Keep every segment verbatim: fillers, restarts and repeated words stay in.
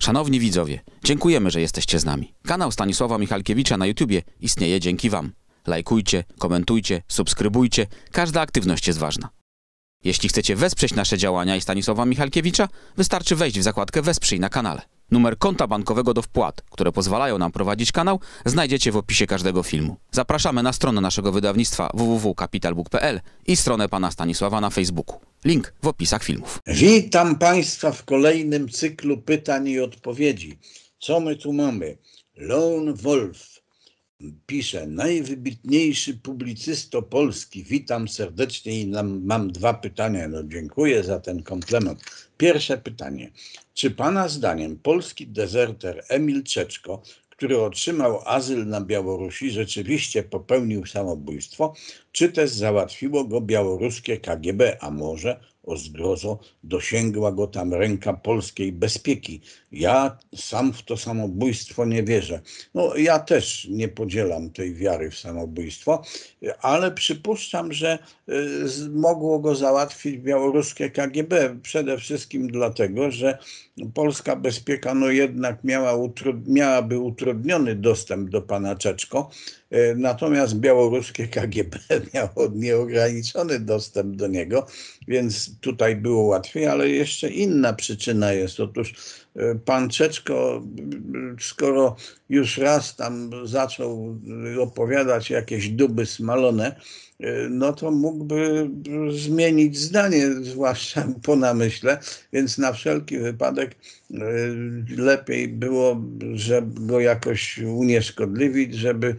Szanowni widzowie, dziękujemy, że jesteście z nami. Kanał Stanisława Michalkiewicza na YouTubie istnieje dzięki wam. Lajkujcie, komentujcie, subskrybujcie. Każda aktywność jest ważna. Jeśli chcecie wesprzeć nasze działania i Stanisława Michalkiewicza, wystarczy wejść w zakładkę Wesprzyj na kanale. Numer konta bankowego do wpłat, które pozwalają nam prowadzić kanał, znajdziecie w opisie każdego filmu. Zapraszamy na stronę naszego wydawnictwa w w w kropka kapitalbook kropka p l i stronę pana Stanisława na Facebooku. Link w opisach filmów. Witam Państwa w kolejnym cyklu pytań i odpowiedzi. Co my tu mamy? Lone Wolf pisze: najwybitniejszy publicysto polski, witam serdecznie i nam, mam dwa pytania. No, dziękuję za ten komplement. Pierwsze pytanie. Czy Pana zdaniem polski dezerter Emil Czeczko, który otrzymał azyl na Białorusi, rzeczywiście popełnił samobójstwo, czy też załatwiło go białoruskie K G B, a może, o zgrozo, dosięgła go tam ręka polskiej bezpieki? Ja sam w to samobójstwo nie wierzę. No, ja też nie podzielam tej wiary w samobójstwo, ale przypuszczam, że mogło go załatwić białoruskie K G B. Przede wszystkim dlatego, że polska bezpieka no jednak miała utrud- miałaby utrudniony dostęp do pana Czeczko, natomiast białoruskie K G B miało nieograniczony dostęp do niego, więc tutaj było łatwiej, ale jeszcze inna przyczyna jest. Otóż pan Czeczko, skoro już raz tam zaczął opowiadać jakieś duby smalone, no to mógłby zmienić zdanie, zwłaszcza po namyśle, więc na wszelki wypadek lepiej było, żeby go jakoś unieszkodliwić, żeby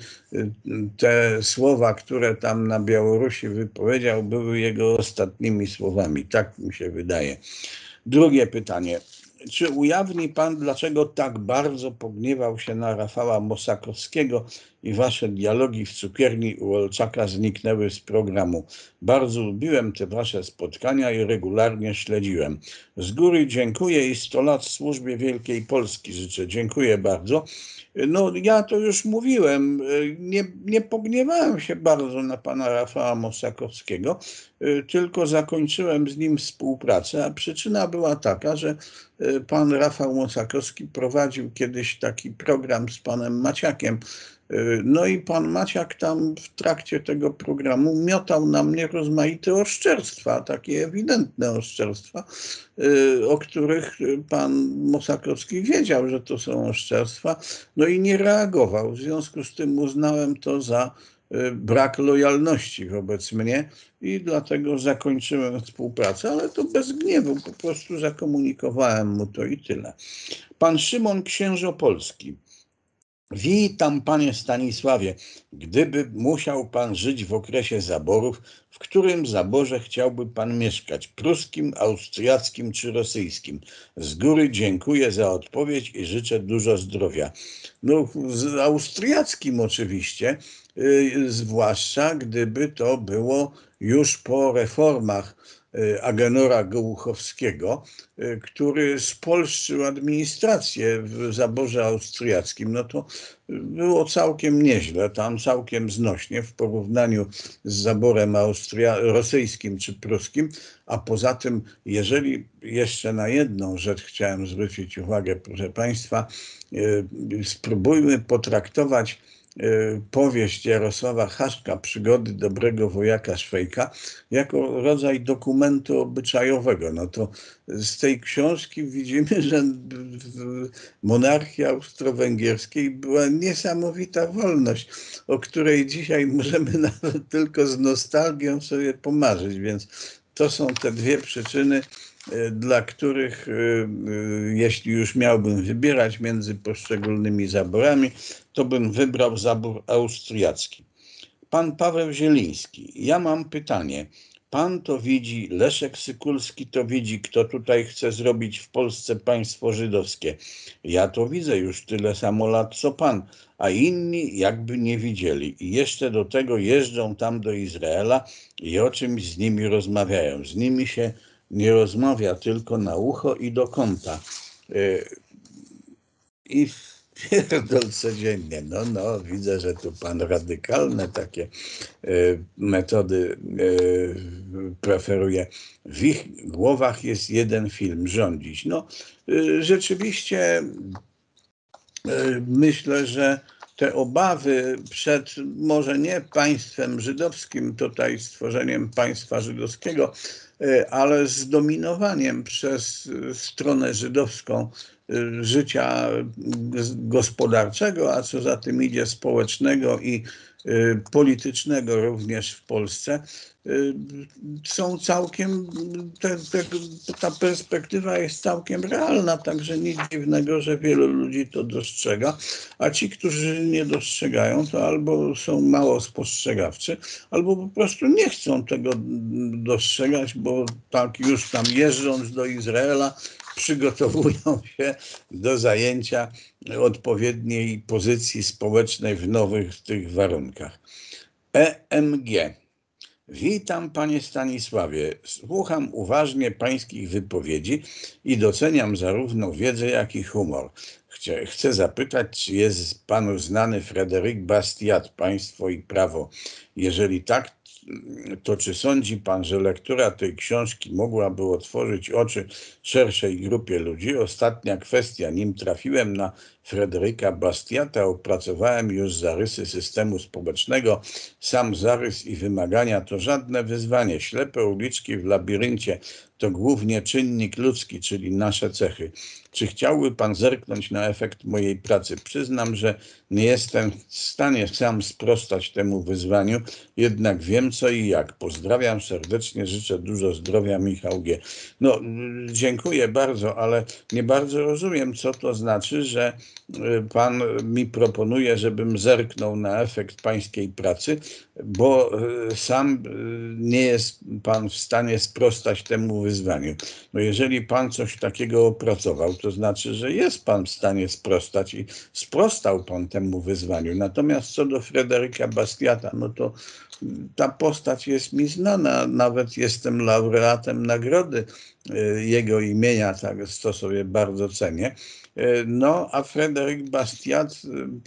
te słowa, które tam na Białorusi wypowiedział, były jego ostatnimi słowami. Tak mi się wydaje. Drugie pytanie. Czy ujawni Pan, dlaczego tak bardzo pogniewał się na Rafała Mosakowskiego i Wasze dialogi w cukierni u Olczaka zniknęły z programu? Bardzo lubiłem te Wasze spotkania i regularnie śledziłem. Z góry dziękuję i sto lat służbie Wielkiej Polski życzę. Dziękuję bardzo. No, ja to już mówiłem, nie, nie pogniewałem się bardzo na pana Rafała Mosakowskiego, tylko zakończyłem z nim współpracę, a przyczyna była taka, że pan Rafał Mosakowski prowadził kiedyś taki program z panem Maciakiem. No i pan Maciak tam w trakcie tego programu miotał na mnie rozmaite oszczerstwa, takie ewidentne oszczerstwa, o których pan Mosakowski wiedział, że to są oszczerstwa, no i nie reagował. W związku z tym uznałem to za brak lojalności wobec mnie i dlatego zakończyłem współpracę, ale to bez gniewu, po prostu zakomunikowałem mu to i tyle. Pan Szymon Księżopolski. Witam panie Stanisławie. Gdyby musiał pan żyć w okresie zaborów, w którym zaborze chciałby pan mieszkać? Pruskim, austriackim czy rosyjskim? Z góry dziękuję za odpowiedź i życzę dużo zdrowia. No, z austriackim oczywiście, yy, zwłaszcza gdyby to było już po reformach Agenora Gołuchowskiego, który spolszczył administrację w zaborze austriackim. No to było całkiem nieźle, tam całkiem znośnie w porównaniu z zaborem austria- rosyjskim czy pruskim, a poza tym, jeżeli jeszcze na jedną rzecz chciałem zwrócić uwagę, proszę Państwa, spróbujmy potraktować powieść Jarosława Haszka, Przygody dobrego wojaka Szwejka, jako rodzaj dokumentu obyczajowego. No to z tej książki widzimy, że w monarchii austro-węgierskiej była niesamowita wolność, o której dzisiaj możemy nawet tylko z nostalgią sobie pomarzyć, więc to są te dwie przyczyny, dla których, jeśli już miałbym wybierać między poszczególnymi zaborami, to bym wybrał zabór austriacki. Pan Paweł Zieliński. Ja mam pytanie. Pan to widzi, Leszek Sykulski to widzi, kto tutaj chce zrobić w Polsce państwo żydowskie. Ja to widzę już tyle samo lat, co pan, a inni jakby nie widzieli. I jeszcze do tego jeżdżą tam do Izraela i o czymś z nimi rozmawiają. Z nimi się nie rozmawia, tylko na ucho i do kąta. I Pierdol codziennie. No, no, widzę, że tu pan radykalne takie y, metody y, preferuje. W ich głowach jest jeden film: rządzić. No, y, rzeczywiście y, myślę, że te obawy przed może nie państwem żydowskim, tutaj stworzeniem państwa żydowskiego, ale zdominowaniem przez stronę żydowską życia gospodarczego, a co za tym idzie społecznego i politycznego również w Polsce, są całkiem, te, te, ta perspektywa jest całkiem realna, także nic dziwnego, że wielu ludzi to dostrzega, a ci, którzy nie dostrzegają, to albo są mało spostrzegawczy, albo po prostu nie chcą tego dostrzegać, bo tak już tam jeżdżąc do Izraela, przygotowują się do zajęcia odpowiedniej pozycji społecznej w nowych tych warunkach. E M G. Witam, panie Stanisławie. Słucham uważnie pańskich wypowiedzi i doceniam zarówno wiedzę, jak i humor. Chcę, chcę zapytać, czy jest panu znany Frédéric Bastiat, Państwo i prawo? Jeżeli tak, to czy sądzi pan, że lektura tej książki mogłaby otworzyć oczy szerszej grupie ludzi? Ostatnia kwestia. Nim trafiłem na Frédérica Bastiata, opracowałem już zarysy systemu społecznego. Sam zarys i wymagania to żadne wyzwanie. Ślepe uliczki w labiryncie to głównie czynnik ludzki, czyli nasze cechy. Czy chciałby pan zerknąć na efekt mojej pracy? Przyznam, że nie jestem w stanie sam sprostać temu wyzwaniu, jednak wiem co i jak. Pozdrawiam serdecznie, życzę dużo zdrowia, Michał G. No, dziękuję bardzo, ale nie bardzo rozumiem, co to znaczy, że pan mi proponuje, żebym zerknął na efekt pańskiej pracy, bo sam nie jest pan w stanie sprostać temu wyzwaniu. No jeżeli pan coś takiego opracował, to znaczy, że jest pan w stanie sprostać i sprostał pan temu wyzwaniu. Natomiast co do Frédérica Bastiata, no to ta postać jest mi znana, nawet jestem laureatem nagrody jego imienia, tak, to sobie bardzo cenię. No, a Frédéric Bastiat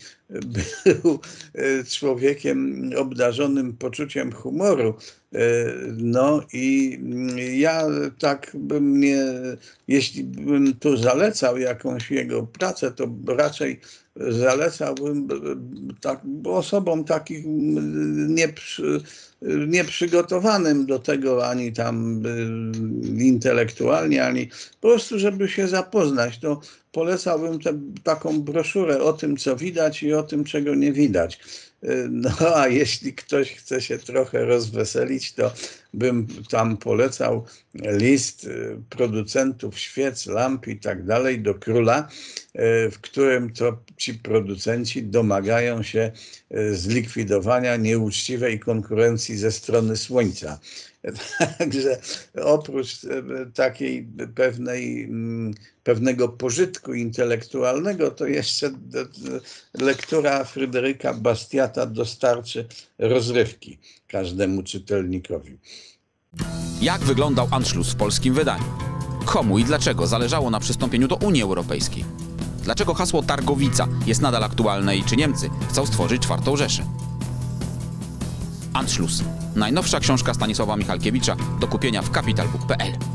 był człowiekiem obdarzonym poczuciem humoru. No i ja tak bym nie, jeśli bym tu zalecał jakąś jego pracę, to raczej zalecałbym tak, osobom takich nieprzy, nieprzygotowanym do tego ani tam intelektualnie, ani po prostu, żeby się zapoznać. To polecałbym tę taką broszurę o tym, co widać i o tym, czego nie widać. No a jeśli ktoś chce się trochę rozweselić, to bym tam polecał list producentów świec, lamp i tak dalej do króla, w którym to ci producenci domagają się zlikwidowania nieuczciwej konkurencji ze strony słońca. Także oprócz takiej pewnej, pewnego pożytku intelektualnego, to jeszcze lektura Frédérica Bastiata dostarczy rozrywki każdemu czytelnikowi. Jak wyglądał Anschluss w polskim wydaniu? Komu i dlaczego zależało na przystąpieniu do Unii Europejskiej? Dlaczego hasło Targowica jest nadal aktualne i czy Niemcy chcą stworzyć czwartą Rzeszę? Anschluss. Najnowsza książka Stanisława Michalkiewicza do kupienia w capital book kropka p l.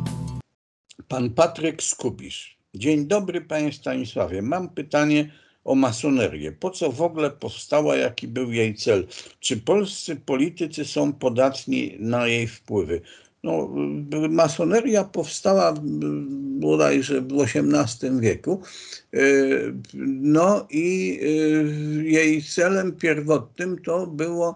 Pan Patryk Skubisz. Dzień dobry, panie Stanisławie. Mam pytanie o masonerię. Po co w ogóle powstała, jaki był jej cel? Czy polscy politycy są podatni na jej wpływy? No, masoneria powstała bodajże w osiemnastym wieku. No i jej celem pierwotnym to było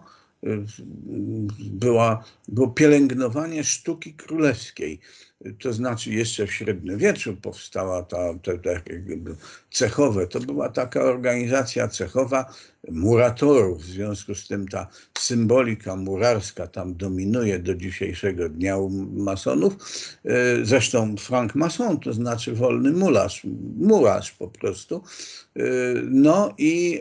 Była, było pielęgnowanie sztuki królewskiej. To znaczy jeszcze w średniowieczu powstała ta, ta, ta cechowe. To była taka organizacja cechowa muratorów. W związku z tym ta symbolika murarska tam dominuje do dzisiejszego dnia u masonów. Zresztą franc-maçon to znaczy wolny mularz, murarz po prostu. No i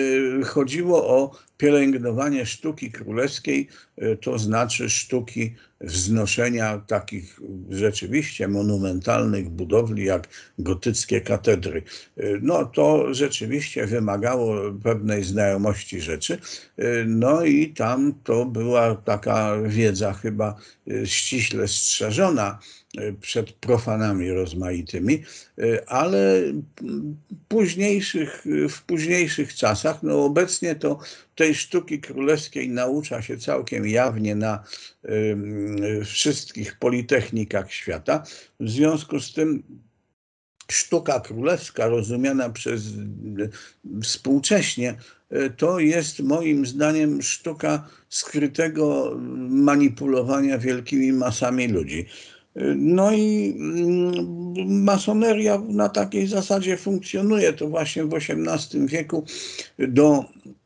chodziło o pielęgnowanie sztuki królewskiej, to znaczy sztuki wznoszenia takich rzeczywiście monumentalnych budowli jak gotyckie katedry. No to rzeczywiście wymagało pewnej znajomości rzeczy. No i tam to była taka wiedza chyba ściśle strzeżona przed profanami rozmaitymi, ale późniejszych, w późniejszych czasach, no obecnie to tej sztuki królewskiej naucza się całkiem jawnie na y, wszystkich politechnikach świata. W związku z tym sztuka królewska rozumiana przez współcześnie to jest moim zdaniem sztuka skrytego manipulowania wielkimi masami ludzi. No i masoneria na takiej zasadzie funkcjonuje. To właśnie w osiemnastym wieku do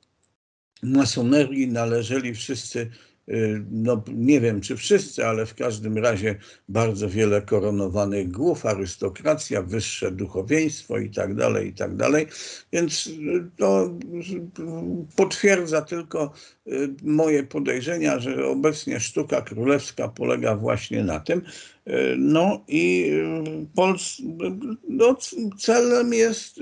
masonerii należeli wszyscy, no nie wiem czy wszyscy, ale w każdym razie bardzo wiele koronowanych głów, arystokracja, wyższe duchowieństwo i tak dalej, i tak dalej. Więc to potwierdza tylko moje podejrzenia, że obecnie sztuka królewska polega właśnie na tym. No i Pols no, celem jest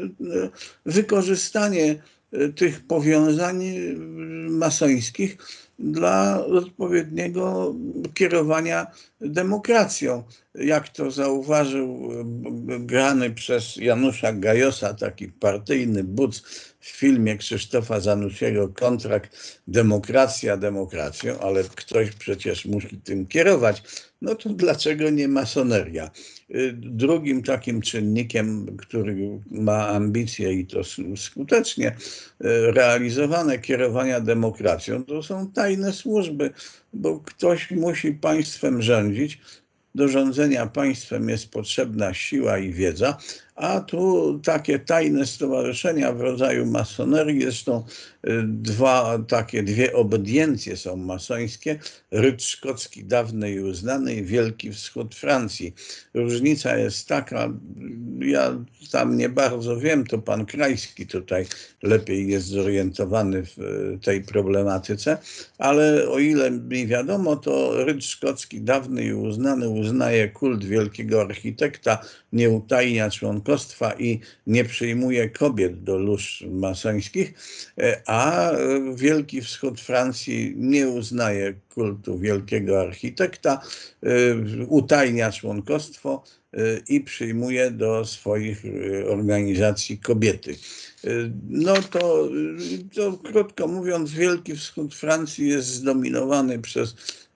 wykorzystanie tych powiązań masońskich dla odpowiedniego kierowania demokracją. Jak to zauważył grany przez Janusza Gajosa, taki partyjny buc w filmie Krzysztofa Zanussiego Kontrakt, demokracja demokracją, ale ktoś przecież musi tym kierować. No to dlaczego nie masoneria? Drugim takim czynnikiem, który ma ambicje i to skutecznie realizowane kierowania demokracją, to są tajne służby, bo ktoś musi państwem rządzić. Do rządzenia państwem jest potrzebna siła i wiedza, a tu takie tajne stowarzyszenia w rodzaju masonerii, zresztą dwa, takie dwie obediencje są masońskie, Ryd Szkocki dawny i uznany i Wielki Wschód Francji. Różnica jest taka, ja tam nie bardzo wiem, to pan Krajski tutaj lepiej jest zorientowany w tej problematyce, ale o ile mi wiadomo, to Ryd Szkocki dawny i uznany uznaje kult wielkiego architekta, nie utajnia członkostwa i nie przyjmuje kobiet do lóż masońskich, a Wielki Wschód Francji nie uznaje kultu wielkiego architekta, utajnia członkostwo i przyjmuje do swoich organizacji kobiety. No to, to krótko mówiąc, Wielki Wschód Francji jest zdominowany przez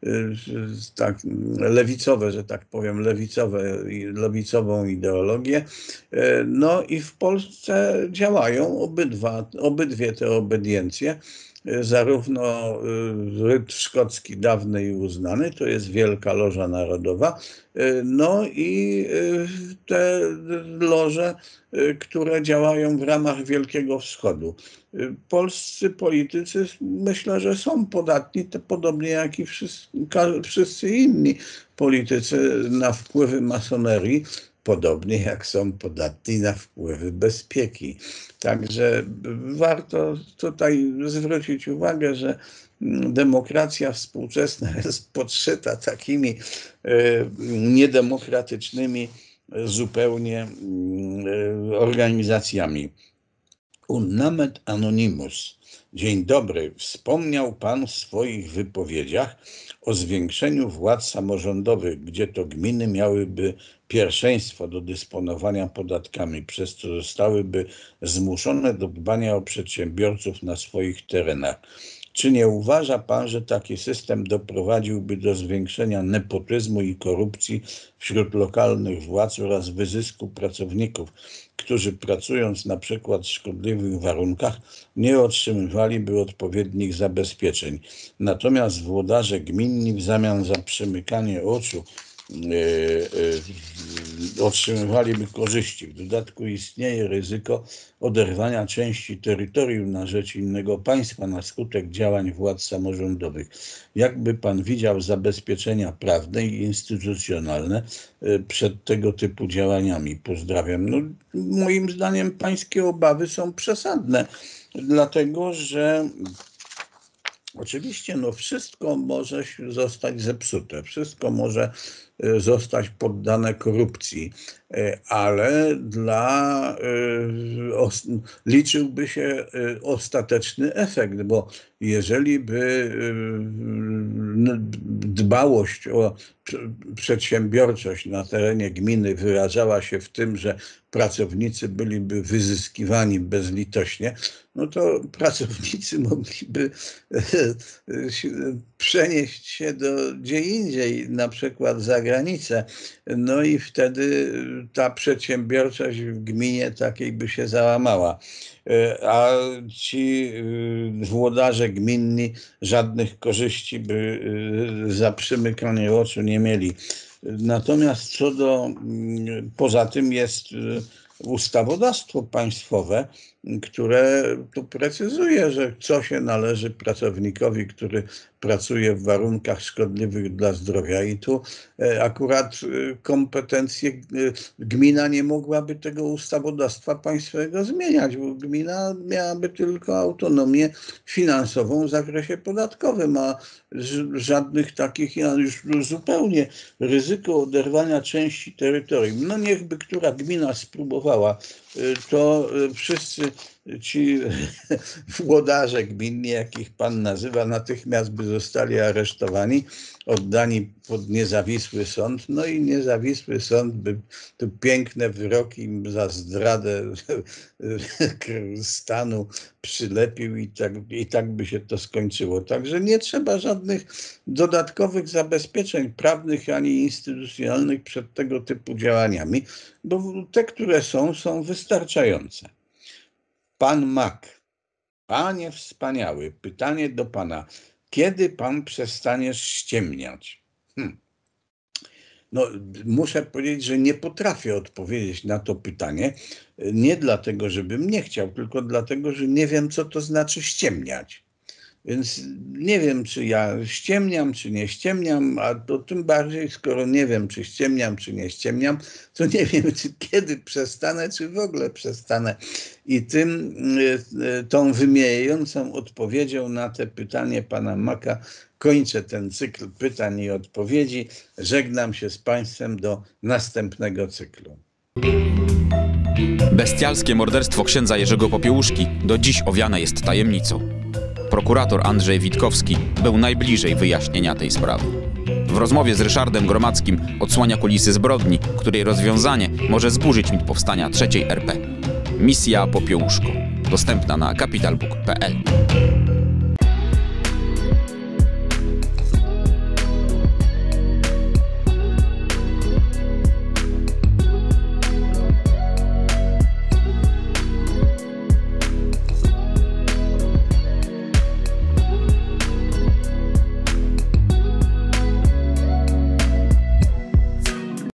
tak lewicowe, że tak powiem, lewicowe, lewicową ideologię. No i w Polsce działają obydwa, obydwie te obediencje. Zarówno Ryd Szkocki dawny i uznany, to jest Wielka Loża Narodowa, no i te loże, które działają w ramach Wielkiego Wschodu. Polscy politycy myślę, że są podatni, to podobnie jak i wszyscy, wszyscy inni politycy na wpływy masonerii, podobnie jak są podatni na wpływy bezpieki. Także warto tutaj zwrócić uwagę, że demokracja współczesna jest podszyta takimi niedemokratycznymi zupełnie organizacjami. Unnamet Anonymous. Dzień dobry. Wspomniał Pan w swoich wypowiedziach o zwiększeniu władz samorządowych, gdzie to gminy miałyby pierwszeństwo do dysponowania podatkami, przez co zostałyby zmuszone do dbania o przedsiębiorców na swoich terenach. Czy nie uważa Pan, że taki system doprowadziłby do zwiększenia nepotyzmu i korupcji wśród lokalnych władz oraz wyzysku pracowników, którzy pracując na przykład w szkodliwych warunkach nie otrzymywaliby odpowiednich zabezpieczeń? Natomiast włodarze gminni w zamian za przymykanie oczu Yy, yy, otrzymywaliby korzyści. W dodatku istnieje ryzyko oderwania części terytorium na rzecz innego państwa na skutek działań władz samorządowych. Jakby Pan widział zabezpieczenia prawne i instytucjonalne yy, przed tego typu działaniami? Pozdrawiam. No, moim zdaniem pańskie obawy są przesadne, dlatego że Oczywiście, no wszystko może zostać zepsute, wszystko może zostać poddane korupcji, ale dla, liczyłby się ostateczny efekt, bo jeżeli by dbałość o przedsiębiorczość na terenie gminy wyrażała się w tym, że pracownicy byliby wyzyskiwani bezlitośnie, no to pracownicy mogliby przenieść się do gdzie indziej, na przykład za granicę. No i wtedy ta przedsiębiorczość w gminie takiej by się załamała. A ci włodarze gminni żadnych korzyści by za przymykanie oczu nie mieli. Natomiast co do, poza tym jest ustawodawstwo państwowe, które tu precyzuje, że co się należy pracownikowi, który pracuje w warunkach szkodliwych dla zdrowia. I tu akurat kompetencje, gmina nie mogłaby tego ustawodawstwa państwowego zmieniać, bo gmina miałaby tylko autonomię finansową w zakresie podatkowym, a żadnych takich, już zupełnie ryzyko oderwania części terytorium. No niechby która gmina spróbowała, to wszyscy ci włodarze gminni, jakich pan nazywa, natychmiast by zostali aresztowani, oddani pod niezawisły sąd, no i niezawisły sąd by tu piękne wyroki za zdradę stanu przylepił i tak, i tak by się to skończyło. Także nie trzeba żadnych dodatkowych zabezpieczeń prawnych ani instytucjonalnych przed tego typu działaniami, bo te, które są, są wystarczające. Pan Mak, panie wspaniały, pytanie do pana. Kiedy pan przestaniesz ściemniać? Hmm. No, muszę powiedzieć, że nie potrafię odpowiedzieć na to pytanie. Nie dlatego, żebym nie chciał, tylko dlatego, że nie wiem, co to znaczy ściemniać. Więc nie wiem, czy ja ściemniam, czy nie ściemniam, a to tym bardziej, skoro nie wiem, czy ściemniam, czy nie ściemniam, to nie wiem, czy kiedy przestanę, czy w ogóle przestanę. I tym, tą wymijającą odpowiedzią na te pytanie pana Maka kończę ten cykl pytań i odpowiedzi. Żegnam się z państwem do następnego cyklu. Bestialskie morderstwo księdza Jerzego Popiełuszki do dziś owiane jest tajemnicą. Prokurator Andrzej Witkowski był najbliżej wyjaśnienia tej sprawy. W rozmowie z Ryszardem Gromadzkim odsłania kulisy zbrodni, której rozwiązanie może zburzyć mit powstania trzeciej R P. Misja Popiełuszko. Dostępna na kapital book kropka p l.